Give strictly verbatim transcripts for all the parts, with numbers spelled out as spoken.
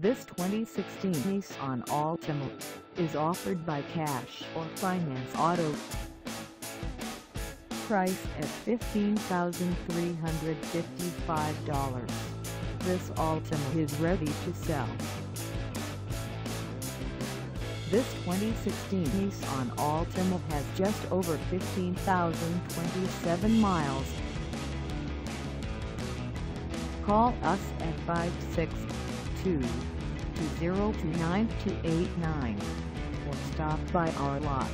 This twenty sixteen Nissan Altima is offered by Cash or Finance Auto. Price at fifteen thousand three hundred fifty-five dollars. This Altima is ready to sell. This twenty sixteen Nissan Altima has just over fifteen thousand twenty-seven miles. Call us at five six two, two zero two, nine two eight nine or stop by our lot.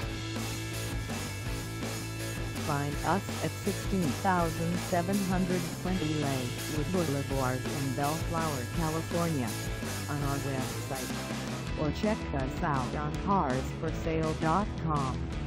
Find us at sixteen thousand seven hundred twenty Lakewood Boulevard in Bellflower, California, on our website, or check us out on cars for sale dot com.